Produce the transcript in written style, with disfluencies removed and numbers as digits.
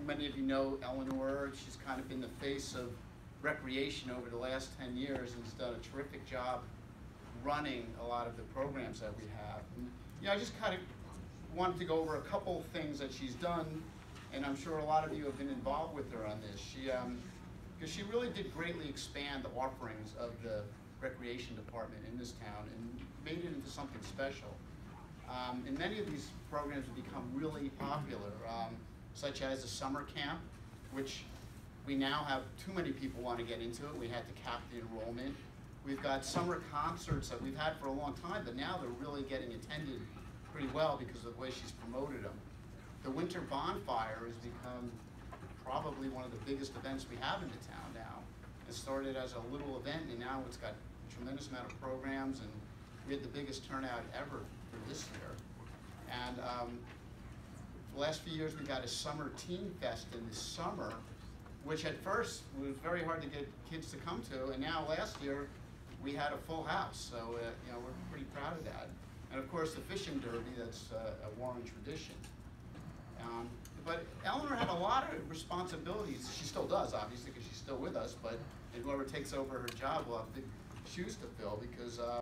many of you know Eleanor. She's kind of been the face of recreation over the last 10 years and has done a terrific job running a lot of the programs that we have. And, I just kind of wanted to go over a couple things that she's done, and I'm sure a lot of you have been involved with her on this. Because she really did greatly expand the offerings of the recreation department in this town and made it into something special. And many of these programs have become really popular, such as the summer camp, which we now have too many people want to get into it. We had to cap the enrollment. We've got summer concerts that we've had for a long time, but now they're really getting attended pretty well because of the way she's promoted them. The Winter Bonfire has become probably one of the biggest events we have in the town now. It started as a little event, and now it's got a tremendous amount of programs, and we had the biggest turnout ever for this year. And the last few years we got a summer teen fest in the summer, which at first was very hard to get kids to come to, and now last year we had a full house, so we're pretty proud of that. And of course the fishing derby, that's a Warren tradition. But Eleanor had a lot of responsibilities. She still does, obviously, because she's still with us, but whoever takes over her job will have big shoes to fill, because